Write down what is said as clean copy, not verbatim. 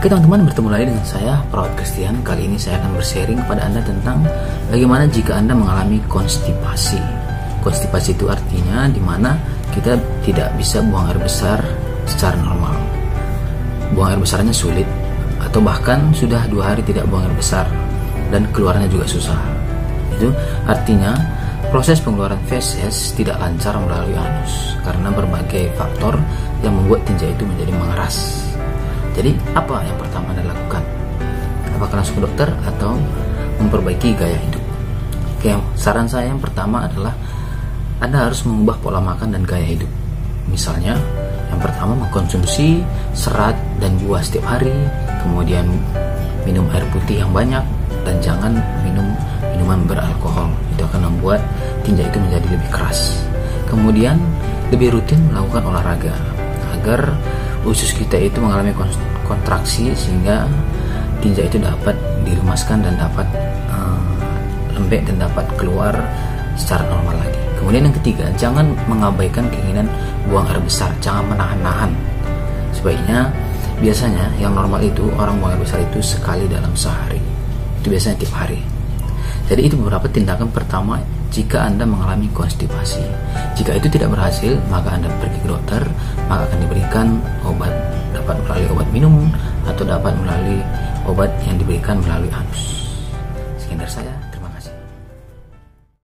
Oke teman-teman, bertemu lagi dengan saya, Perawat Christian. Kali ini saya akan bersharing kepada Anda tentang bagaimana jika Anda mengalami konstipasi. Konstipasi itu artinya dimana kita tidak bisa buang air besar secara normal. Buang air besarnya sulit, atau bahkan sudah 2 hari tidak buang air besar dan keluarnya juga susah. Itu artinya proses pengeluaran feses tidak lancar melalui anus karena berbagai faktor yang membuat tinja itu menjadi mengeras. Jadi apa yang pertama Anda lakukan? Apakah langsung ke dokter atau memperbaiki gaya hidup? Oke, saran saya yang pertama adalah Anda harus mengubah pola makan dan gaya hidup. Misalnya, yang pertama mengkonsumsi serat dan buah setiap hari, kemudian minum air putih yang banyak, dan jangan minum minuman beralkohol. Itu akan membuat tinja itu menjadi lebih keras. Kemudian lebih rutin melakukan olahraga agar usus kita itu mengalami kontraksi sehingga tinja itu dapat dilemaskan dan dapat lembek dan dapat keluar secara normal lagi. Kemudian yang ketiga, jangan mengabaikan keinginan buang air besar, jangan menahan-nahan. Sebaiknya, biasanya yang normal itu orang buang air besar itu sekali dalam sehari. Itu biasanya tiap hari. Jadi itu beberapa tindakan pertama jika Anda mengalami konstipasi. Jika itu tidak berhasil, maka Anda pergi ke dokter, maka akan diberikan obat, dapat melalui obat minum atau dapat melalui obat yang diberikan melalui anus. Sekian dari saya.